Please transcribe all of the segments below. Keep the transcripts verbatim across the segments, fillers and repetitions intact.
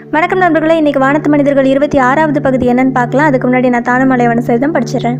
வணக்கம் நண்பர்களே, இன்றைக்கி வானத்து மனிதர்கள் இருபத்தி ஆறாவது பகுதி என்னன்னு பார்க்கலாம். அதுக்கு முன்னாடி நான் தானுமலைய சரிதம் படிச்சிடுறேன்.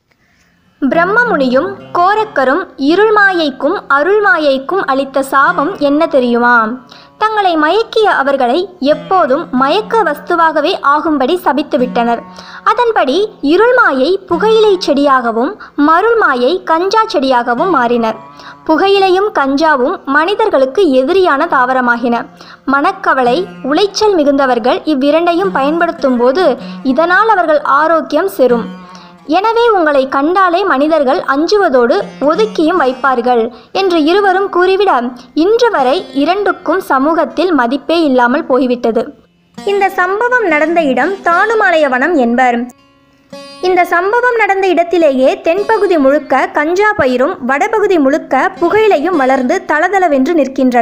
பிரம்மமுனியும் கோரக்கரும் இருள்மாயைக்கும் அருள்மாயைக்கும் அளித்த சாபம் என்ன தெரியுமா? தங்களை மயக்கிய அவர்களை எப்போதும் மயக்க வஸ்துவாகவே ஆகும்படி சபித்துவிட்டனர். அதன்படி இருள்மாயை புகையிலை செடியாகவும் மருள்மாயை கஞ்சா செடியாகவும் மாறினர். புகையிலையும் கஞ்சாவும் மனிதர்களுக்கு எதிரியான தாவரமாகின. மனக்கவலை, உளைச்சல் மிகுந்தவர்கள் இவ்விரண்டையும் பயன்படுத்தும் போது இதனால் அவர்கள் ஆரோக்கியம் செரும். எனவே உங்களை கண்டாலே மனிதர்கள் அஞ்சுவதோடு ஒதுக்கியும் வைப்பார்கள் என்று இருவரும் கூறிவிட இன்று வரை இரண்டுக்கும் சமூகத்தில் மதிப்பே இல்லாமல் போய்விட்டது. இந்த சம்பவம் நடந்த இடம் தானுமாலய வனம் என்பர். இந்த சம்பவம் நடந்த இடத்திலேயே தென்பகுதி முழுக்க கஞ்சா பயிரும் வடபகுதி முழுக்க புகையிலையும் வளர்ந்து தளதளவென்று நிற்கின்றன.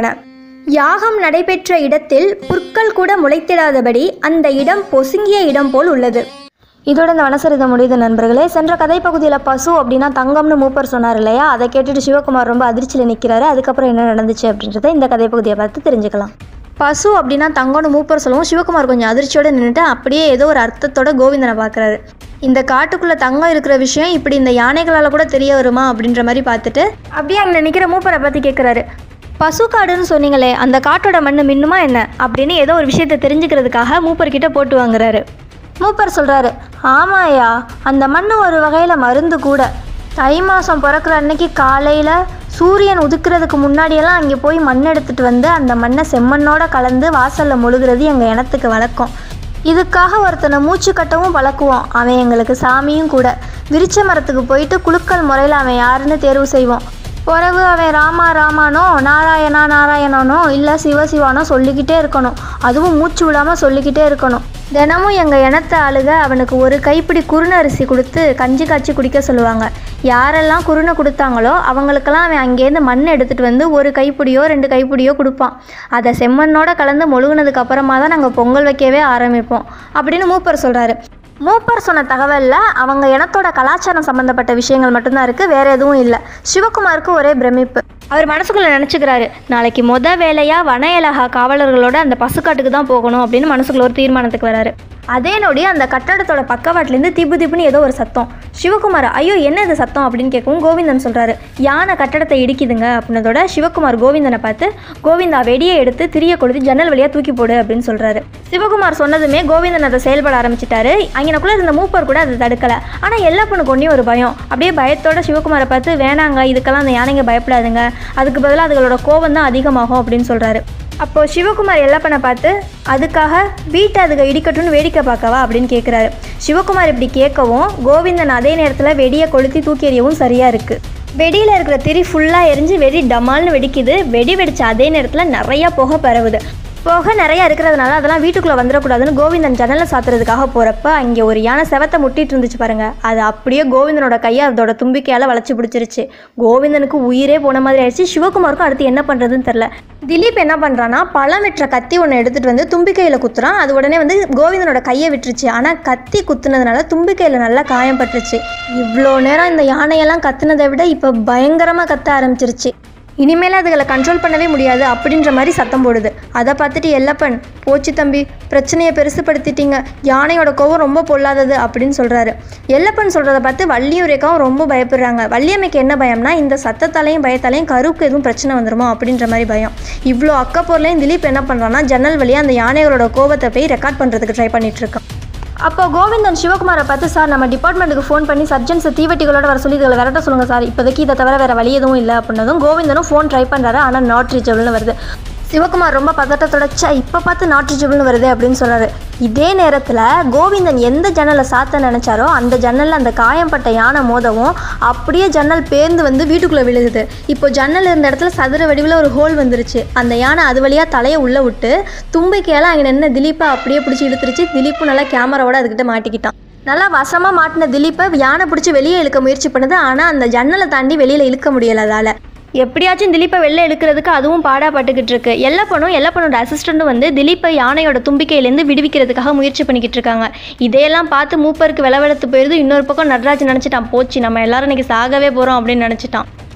யாகம் நடைபெற்ற இடத்தில் புற்கள் கூட முளைத்திடாதபடி அந்த இடம் பொசுங்கிய இடம் போல் உள்ளது. இதோட இந்த வனசரிதம் முடியுது நண்பர்களே. சென்ற கதை பகுதியில் பசு அப்படின்னா தங்கம்னு மூப்பர் சொன்னார் இல்லையா? அதை கேட்டுட்டு சிவகுமார் ரொம்ப அதிர்ச்சியில் நிற்கிறாரு. அதுக்கப்புறம் என்ன நடந்துச்சு அப்படின்றத இந்த கதை பகுதியை பார்த்து தெரிஞ்சுக்கலாம். பசு அப்படின்னா தங்கம்னு மூப்பர் சொல்லவும் சிவகுமார் கொஞ்சம் அதிர்ச்சியோடு நின்றுட்டு அப்படியே ஏதோ ஒரு அர்த்தத்தோட கோவிந்தனை பார்க்குறாரு. இந்த காட்டுக்குள்ளே தங்கம் இருக்கிற விஷயம் இப்படி இந்த யானைகளால் கூட தெரிய வருமா அப்படின்ற மாதிரி பார்த்துட்டு அப்படியே அங்கே நிற்கிற மூப்பரை பார்த்து கேட்குறாரு. பசு காடுன்னு சொன்னீங்களே, அந்த காட்டோட மண் மின்னுமா என்ன அப்படின்னு ஏதோ ஒரு விஷயத்தை தெரிஞ்சுக்கிறதுக்காக மூப்பர்கிட்ட போட்டு வாங்குறாரு. மூப்பர் சொல்கிறாரு, ஆமாயா, அந்த மண் ஒரு வகையில் மருந்து கூட. தை மாதம் பிறக்கிற அன்னைக்கு காலையில் சூரியன் உதிக்கிறதுக்கு முன்னாடியெல்லாம் அங்கே போய் மண் எடுத்துகிட்டு வந்து அந்த மண்ணை செம்மண்ணோட கலந்து வாசலில் முழுகிறது எங்கள் இனத்துக்கு வழக்கம். இதுக்காக ஒருத்தனை மூச்சு கட்டவும் பழக்குவோம். அவன் எங்களுக்கு சாமியும் கூட. விரிச்ச மரத்துக்கு போயிட்டு குலுக்கல் முறையில் அவன் யாருன்னு தேர்வு செய்வோம். பிறகு அவன் ராமா ராமானோ நாராயணா நாராயணனோ இல்லை சிவசிவானோ சொல்லிக்கிட்டே இருக்கணும். அதுவும் மூச்சு விடாமல் சொல்லிக்கிட்டே இருக்கணும். தினமும் எங்கள் இனத்தை ஆளுக அவனுக்கு ஒரு கைப்பிடி குருணை அரிசி கொடுத்து கஞ்சி காய்ச்சி குடிக்க சொல்லுவாங்க. யாரெல்லாம் குருணை கொடுத்தாங்களோ அவங்களுக்கெல்லாம் அவன் அங்கேருந்து மண் எடுத்துகிட்டு வந்து ஒரு கைப்பிடியோ ரெண்டு கைப்பிடியோ கொடுப்பான். அதை செம்மண்ணோட கலந்து மொழுகுனதுக்கு அப்புறமா தான் நாங்கள் பொங்கல் வைக்கவே ஆரம்பிப்போம் அப்படின்னு மூப்பர் சொல்கிறாரு. மூப்பர் சொன்ன தகவலில் அவங்க இனத்தோட கலாச்சாரம் சம்மந்தப்பட்ட விஷயங்கள் மட்டும்தான் இருக்குது, வேறு எதுவும் இல்லை. சிவகுமாருக்கு ஒரே பிரமிப்பு. அவர் மனசுக்குள்ளே நினச்சிக்கிறாரு, நாளைக்கு மொத வேலையாக வன இலாகா காவலர்களோட அந்த பசுக்காட்டுக்கு தான் போகணும் அப்படின்னு மனசுக்குள்ள ஒரு தீர்மானத்துக்கு வராரு. அதே நொடி அந்த கட்டடத்தோட பக்கவாட்டிலேருந்து திப்பு திப்புன்னு ஏதோ ஒரு சத்தம். சிவகுமார் ஐயோ என்ன இது சத்தம் அப்படின்னு கேட்கவும் கோவிந்தன் சொல்கிறாரு, யானை கட்டடத்தை இடிக்குதுங்க அப்படின்னதோட சிவகுமார் கோவிந்தனை பார்த்து, கோவிந்தா வெடியை எடுத்து திரிய கொளுத்தி ஜன்னல் வழியாக தூக்கி போடு அப்படின்னு சொல்கிறாரு. சிவகுமார் சொன்னதுமே கோவிந்தன் அதை செயல்பட ஆரம்பிச்சிட்டாரு. அங்கனக்குள்ளே இருந்த மூப்பர் கூட அதை தடுக்கலை. ஆனால் எல்லா பொண்ணுக்கு ஒன்றே ஒரு பயம். அப்படியே பயத்தோட சிவகுமாரை பார்த்து, வேணாங்க இதுக்கெல்லாம் அந்த யானைங்க பயப்படாதுங்க, அதுக்கு பதிலாக அதுகளோட கோபம் தான் அதிகமாகும் அப்படின்னு சொல்கிறாரு. அப்போது சிவகுமார் எல்லப்பனை பார்த்து, அதுக்காக வீட்டை அதுக இடிக்கட்டும்னு வேடிக்கை பார்க்கவா அப்படின்னு கேட்குறாரு. சிவகுமார் இப்படி கேட்கவும் கோவிந்தன் அதே நேரத்தில் வெடியை கொளுத்தி தூக்கி எறியவும் சரியாக இருக்குது. வெடியில் இருக்கிற திரி ஃபுல்லாக எரிஞ்சு வெடி டமால்னு வெடிக்குது. வெடி வெடித்த அதே நேரத்தில் நிறையா புகை பரவுது. புகை நிறையா இருக்கிறதுனால அதெல்லாம் வீட்டுக்குள்ளே வந்துடக்கூடாதுன்னு கோவிந்தன் ஜன்னலை சாத்துறதுக்காக போகிறப்ப அங்கே ஒரு யானை செவத்தை முட்டிட்டு இருந்துச்சு பாருங்கள். அது அப்படியே கோவிந்தனோட கையை அதோட தும்பிக்கையால் வளைச்சி பிடிச்சிருச்சு. கோவிந்தனுக்கு உயிரே போன மாதிரி ஆயிடுச்சு. சிவகுமாருக்கும் அடுத்து என்ன பண்ணுறதுன்னு தெரில. திலீப் என்ன பண்ணுறான்னா பழம் வெட்டுற கத்தி ஒன்று எடுத்துகிட்டு வந்து தும்பிக்கையில் குத்துறான். அது உடனே வந்து கோவிந்தனோட கையை விட்டுருச்சு. ஆனால் கத்தி குத்துனதுனால தும்பிக்கையில் நல்லா காயம் பட்டுருச்சு. இவ்வளோ நேரம் இந்த யானையெல்லாம் கத்துனதை விட இப்போ பயங்கரமாக கத்த ஆரம்பிச்சிருச்சு. இனிமேல் அதுகளை கண்ட்ரோல் பண்ணவே முடியாது அப்படின்ற மாதிரி சத்தம் போடுது. அதை பார்த்துட்டு எல்லப்பன், போச்சு தம்பி, பிரச்சனையை பெருசுப்படுத்திட்டீங்க, யானையோட கோவம் ரொம்ப பொல்லாதது அப்படின்னு சொல்கிறாரு. எல்லப்பன் சொல்கிறத பார்த்து வள்ளியும் ரேகாவும் ரொம்ப பயப்படுறாங்க. வள்ளியம்மைக்கு என்ன பயம்னா இந்த சத்தத்தாலையும் பயத்தாலையும் கருக்கு எதுவும் பிரச்சனை வந்துருமோ அப்படின்ற மாதிரி பயம். இவ்வளோ அக்கப்போர்லையும் திலீப் என்ன பண்ணுறான்னா ஜன்னல் வழியாக அந்த யானைகளோட கோவத்தை போய் ரெக்கார்ட் பண்ணுறதுக்கு ட்ரை பண்ணிட்டு இருக்கான். அப்போ கோவிந்தன் சிவகுமாரை பார்த்து, சார் நம்ம டிபார்ட்மெண்ட்டுக்கு ஃபோன் பண்ணி சர்ஜன்ஸை தீவட்டிகளோட வர சொல்லி இதில் விரட்ட சொல்லுங்கள் சார், இப்போதைக்கு இதை தவிர வேறு வழி எதுவும் இல்லை அப்படின்னதும் கோவிந்தனும் ஃபோன் ட்ரை பண்ணுறாரு. ஆனால் நாட் ரீச்சபிள்னு வருது. சிவகுமார் ரொம்ப பதட்டத்தோட, சா இப்போ பார்த்து நாட் ரீச்சபிள்னு வருது அப்படின்னு சொல்கிறாரு. இதே நேரத்தில் கோவிந்தன் எந்த ஜன்னலை சாத்த நினச்சாரோ அந்த ஜன்னலில் அந்த காயம்பட்ட யானை மோதவும் அப்படியே ஜன்னல் பேர்ந்து வந்து வீட்டுக்குள்ளே விழுகுது. இப்போ ஜன்னல் இருந்த இடத்துல சதுர வடிவில் ஒரு ஹோல் வந்துருச்சு. அந்த யானை அது வழியாக தலையை உள்ளே விட்டு தும்பிக்கையால் அங்கே நின்று திலீப்பை அப்படியே பிடிச்சி இழுத்துருச்சு. திலீப்பும் நல்லா கேமராவோட அதுக்கிட்ட மாட்டிக்கிட்டான். நல்லா வசமாக மாட்டின திலீப்பை யானை பிடிச்சி வெளியே இழுக்க முயற்சி பண்ணுது. ஆனால் அந்த ஜன்னலை தாண்டி வெளியில் இழுக்க முடியலை. அதால் எப்படியாச்சும் திலீப்பை வெளில எடுக்கிறதுக்கு அதுவும் பாடாப்பட்டுக்கிட்டு இருக்கு. எல்லப்பனும் எல்லப்பனோட அசிஸ்டண்ட்டும் வந்து திலீப்பை யானையோட தும்பிக்கையிலேருந்து விடுவிக்கிறதுக்காக முயற்சி பண்ணிக்கிட்டு இருக்காங்க. இதையெல்லாம் பார்த்து மூப்பருக்கு விளவெடுத்து போயிருது. இன்னொரு பக்கம் நடராஜ் நினச்சிட்டான், போச்சு நம்ம எல்லாரும் இன்னைக்கு சாகவே போகிறோம் அப்படின்னு நினச்சிட்டான்.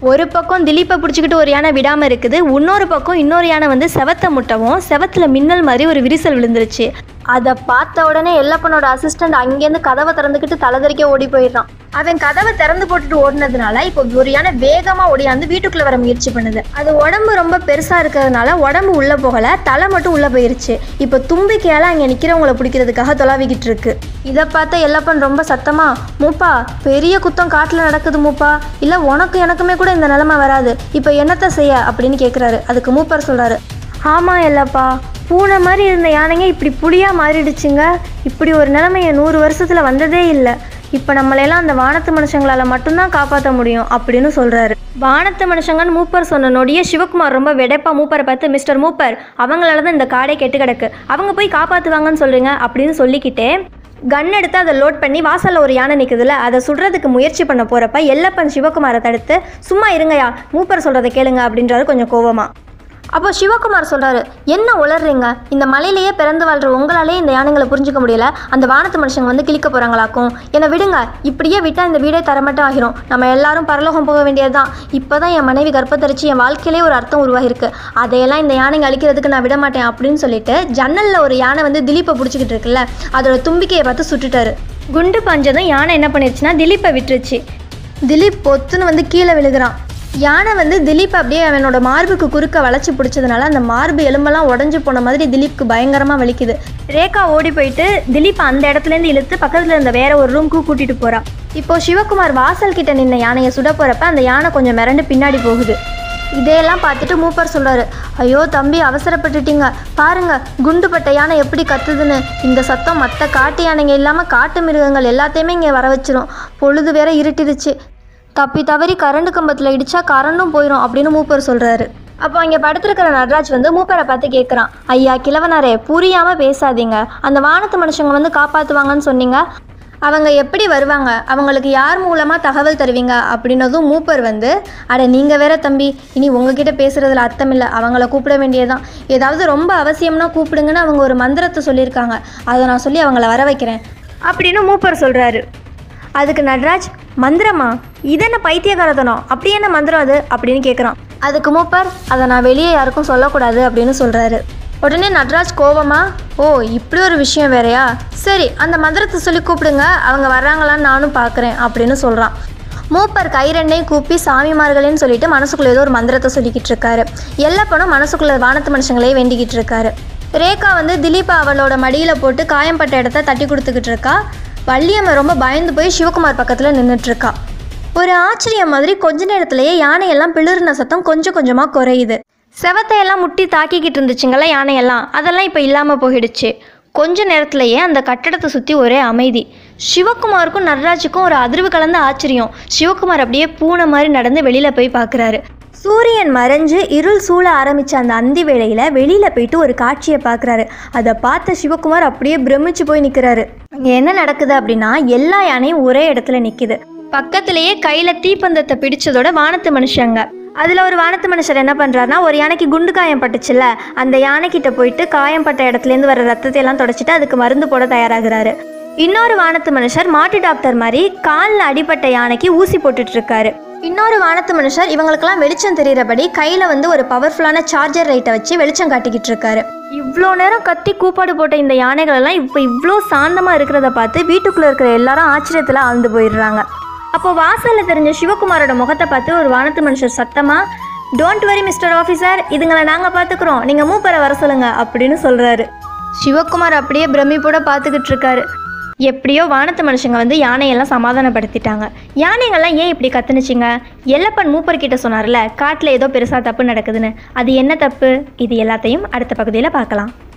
ஒரு பக்கம் திலீப்பை பிடிச்சிக்கிட்டு ஒரு யானை விடாமல் இருக்குது, இன்னொரு பக்கம் இன்னொரு யானை வந்து செவத்தை முட்டவும் செவத்தில் மின்னல் மாதிரி ஒரு விரிசல் விழுந்துருச்சு. அதை பார்த்த உடனே எல்லப்பனோட அசிஸ்டண்ட் அங்கேருந்து கதவை திறந்துக்கிட்டு தலைதறிக்க ஓடி போயிடுறான். அவன் கதவை திறந்து போட்டுட்டு ஓடினதுனால இப்போ ஒரு யானை வேகமாக ஓடியாந்து வீட்டுக்குள்ளே வர முயற்சி பண்ணுது. அது உடம்பு ரொம்ப பெருசாக இருக்கிறதுனால உடம்பு உள்ளே போகலை, தலை மட்டும் உள்ளே போயிருச்சு. இப்போ தும்பிக்கையால் அங்கே நிற்கிறவங்களை பிடிக்கிறதுக்காக தொலாவிக்கிட்டு இருக்கு. இதை பார்த்த எல்லப்பன் ரொம்ப சத்தமா, மூப்பா பெரிய குத்தம் காட்டில் நடக்குது மூப்பா, இல்லை உனக்கு எனக்குமே கூட இந்த நிலைமை வராது, இப்போ என்னத்தை செய்ய அப்படின்னு கேட்குறாரு. அதுக்கு மூப்பர் சொல்கிறாரு, ஆமாம் எல்லப்பா, பூனை மாதிரி இருந்த யானைங்க இப்படி புளியாக மாறிடுச்சுங்க. இப்படி ஒரு நிலைமையை நூறு வருஷத்தில் வந்ததே இல்லை. இப்போ நம்மளையெல்லாம் அந்த வானத்து மனுஷங்களால் மட்டும்தான் காப்பாற்ற முடியும் அப்படின்னு சொல்கிறாரு. வானத்து மனுஷங்கன்னு மூப்பர் சொன்ன நொடியே சிவகுமார் ரொம்ப வெடைப்பா மூப்பரை பார்த்து, மிஸ்டர் மூப்பர், அவங்களால தான் இந்த காடே கெட்டு கிடக்கு, அவங்க போய் காப்பாற்றுவாங்கன்னு சொல்கிறீங்க அப்படின்னு சொல்லிக்கிட்டே கன் எடுத்து அதை லோட் பண்ணி வாசலில் ஒரு யானை நிற்குதுல, அதை சுடுறதுக்கு முயற்சி பண்ண போகிறப்ப எல்லப்பன் சிவகுமாரை தடுத்து, சும்மா இருங்கயா, மூப்பர் சொல்கிறத கேளுங்க அப்படின்றாரு கொஞ்சம் கோவமா. அப்போ சிவகுமார் சொல்கிறாரு, என்ன உளர்றீங்க, இந்த மலையிலேயே பிறந்து வாழ்கிற உங்களாலே இந்த யானைங்களை புரிஞ்சிக்க முடியல, அந்த வானத்து மனுஷங்க வந்து கிழிக்க போகிறாங்களாக்கும், என்னை விடுங்க, இப்படியே விட்டால் இந்த வீடே தரமட்டம் ஆகிரும், நம்ம எல்லாரும் பரலோகம் போக வேண்டியது தான். இப்போ தான் என் மனைவி கர்ப்பத்தரிச்சு என் வாழ்க்கையிலே ஒரு அர்த்தம் உருவாகிருக்கு, அதையெல்லாம் இந்த யானைங்க அழிக்கிறதுக்கு நான் விட மாட்டேன் அப்படின்னு சொல்லிட்டு ஜன்னலில் ஒரு யானை வந்து திலீப்பை பிடிச்சிக்கிட்டு இருக்குல்ல, அதோட தும்பிக்கையை பார்த்து சுட்டுட்டாரு. குண்டு பஞ்சதும் யானை என்ன பண்ணிருச்சுன்னா திலீப்பை விட்டுருச்சு. திலீப் பொத்துன்னு வந்து கீழே விழுகிறான். யானை வந்து திலீப் அப்படியே அவனோட மார்புக்கு குறுக்க வளைச்சி பிடிச்சதுனால அந்த மார்பு எலும்பெல்லாம் உடஞ்சி போன மாதிரி திலீப்க்கு பயங்கரமாக வலிக்குது. ரேகா ஓடி போயிட்டு திலீப் அந்த இடத்துலேருந்து இழுத்து பக்கத்தில் இருந்த வேற ஒரு ரூமுக்கு கூட்டிகிட்டு போகிறான். இப்போது சிவகுமார் வாசல் கிட்ட நின்ன யானையை சுட போகிறப்ப அந்த யானை கொஞ்சம் மிரண்டு பின்னாடி போகுது. இதையெல்லாம் பார்த்துட்டு மூப்பர் சொல்கிறாரு, ஐயோ தம்பி அவசரப்பட்டுட்டீங்க, பாருங்க குண்டுப்பட்ட யானை எப்படி கத்துதுன்னு, இந்த சத்தம் மற்ற காட்டு யானைங்க இல்லாமல் காட்டு மிருகங்கள் எல்லாத்தையுமே இங்கே வர வச்சிரும், பொழுது வேற இருட்டிடுச்சு, தப்பி தவறி கரண்டு கம்பத்தில் இடிச்சா கரண்டும் போயிடும் அப்படின்னு மூப்பர் சொல்கிறாரு. அப்போ அங்கே படுத்திருக்கிற நடராஜ் வந்து மூப்பரை பார்த்து கேட்குறான், ஐயா கிழவனாரே புரியாமல் பேசாதீங்க, அந்த வானத்து மனுஷங்க வந்து காப்பாற்றுவாங்கன்னு சொன்னீங்க, அவங்க எப்படி வருவாங்க, அவங்களுக்கு யார் மூலமாக தகவல் தருவீங்க அப்படின்னதும் மூப்பர் வந்து, அட நீங்கள் வேற தம்பி, இனி உங்ககிட்ட பேசுகிறதுல அர்த்தம் இல்லை, அவங்கள கூப்பிட வேண்டியதான், ஏதாவது ரொம்ப அவசியம்னா கூப்பிடுங்கன்னு அவங்க ஒரு மந்திரத்தை சொல்லியிருக்காங்க, அதை நான் சொல்லி அவங்கள வர வைக்கிறேன் அப்படின்னு மூப்பர் சொல்கிறாரு. அதுக்கு நடராஜ், மந்திரமா, இதென்ன பைத்தியகாரத்தனம், அப்படி என்ன மந்திரம் அது அப்படின்னு கேட்குறான். அதுக்கு மூப்பர், அதை நான் வெளியே யாருக்கும் சொல்லக்கூடாது அப்படின்னு சொல்கிறாரு. உடனே நடராஜ் கோபமா, ஓ இப்படி ஒரு விஷயம் வேறையா, சரி அந்த மந்திரத்தை சொல்லி கூப்பிடுங்க, அவங்க வர்றாங்களான்னு நானும் பார்க்குறேன் அப்படின்னு சொல்கிறான். மூப்பர் கை ரெண்டையும் கூப்பி சாமிமார்களேன்னு சொல்லிட்டு மனசுக்குள்ளே ஏதோ ஒரு மந்திரத்தை சொல்லிக்கிட்டு இருக்காரு. எல்லப்பனும் மனசுக்குள்ளே வானத்து மனுஷங்களே வேண்டிக்கிட்டு இருக்காரு. ரேகா வந்து திலீப்பா அவளோட மடியில் போட்டு காயம்பட்ட இடத்த தட்டி கொடுத்துக்கிட்டு இருக்கா. வள்ளியம்மை ரொம்ப பயந்து போய் சிவகுமார் பக்கத்தில் நின்றுட்டுருக்கா. ஒரு ஆச்சரியம் மாதிரி கொஞ்ச நேரத்திலேயே யானையெல்லாம் பிளிர்ன சத்தம் கொஞ்சம் கொஞ்சமாக குறையுது. செவத்தையெல்லாம் முட்டி தாக்கிக்கிட்டு இருந்துச்சுங்களா யானையெல்லாம், அதெல்லாம் இப்போ இல்லாமல் போயிடுச்சு. கொஞ்ச நேரத்திலேயே அந்த கட்டடத்தை சுற்றி ஒரே அமைதி. சிவகுமாருக்கும் நடராஜுக்கும் ஒரு அதிர்வு கலந்த ஆச்சரியம். சிவகுமார் அப்படியே பூனை மாதிரி நடந்து வெளியில் போய் பார்க்குறாரு. சூரியன் மறைஞ்சு இருள் சூழ ஆரம்பித்த அந்த அந்தி வேளையில் வெளியில் போயிட்டு ஒரு காட்சியை பார்க்குறாரு. அதை பார்த்த சிவகுமார் அப்படியே பிரமிச்சு போய் நிற்கிறாரு. இங்கே என்ன நடக்குது அப்படின்னா, எல்லா யானையும் ஒரே இடத்துல நிற்கிது. பக்கத்திலேயே கையில் தீப்பந்தத்தை பிடிச்சதோட வானத்து மனுஷங்க. அதில் ஒரு வானத்து மனுஷர் என்ன பண்ணுறாருனா, ஒரு யானைக்கு குண்டு காயம் பட்டுச்சுல்ல, அந்த யானைக்கிட்ட போயிட்டு காயம் பட்ட இடத்துலேருந்து வர ரத்தத்தை எல்லாம் தொடச்சிட்டு அதுக்கு மருந்து போட தயாராகிறாரு. இன்னொரு வானத்து மனுஷர் மாட்டு டாக்டர் மாதிரி காலில் அடிப்பட்ட யானைக்கு ஊசி போட்டுட்டு இருக்காரு. இன்னொரு வானத்து மனுஷர் இவங்களுக்கெல்லாம் வெளிச்சம் தெரிகிறபடி கையில் வந்து ஒரு பவர்ஃபுல்லான சார்ஜர் லைட்டை வச்சு வெளிச்சம் காட்டிக்கிட்டு இருக்காரு. இவ்வளோ நேரம் கத்தி கூப்பாடு போட்ட இந்த யானைகள் எல்லாம் இப்போ இவ்வளோ சாந்தமாக இருக்கிறத பார்த்து வீட்டுக்குள்ளே இருக்கிற எல்லாரும் ஆச்சரியத்தில் ஆழ்ந்து போயிடுறாங்க. அப்போ வாசலில் தெரிஞ்ச சிவகுமாரோட முகத்தை பார்த்து ஒரு வானத்து மனுஷர் சத்தமா, டோன்ட் வரி மிஸ்டர் ஆஃபீஸர், இதுங்களை நாங்கள் பார்த்துக்குறோம், நீங்கள் மூப்பரை வர சொல்லுங்க அப்படின்னு சொல்கிறாரு. சிவகுமார் அப்படியே பிரமிப்போட பார்த்துக்கிட்டு இருக்காரு. எப்படியோ வானத்து மனுஷங்க வந்து யானையெல்லாம் சமாதானப்படுத்திட்டாங்க. யானைகள்லாம் ஏன் இப்படி கத்துனுச்சிங்க? எல்லப்பன் மூப்பர்கிட்ட சொன்னார்ல, காட்டில் ஏதோ பெருசாக தப்பு நடக்குதுன்னு. அது என்ன தப்பு? இது எல்லாத்தையும் அடுத்த பகுதியில் பார்க்கலாம்.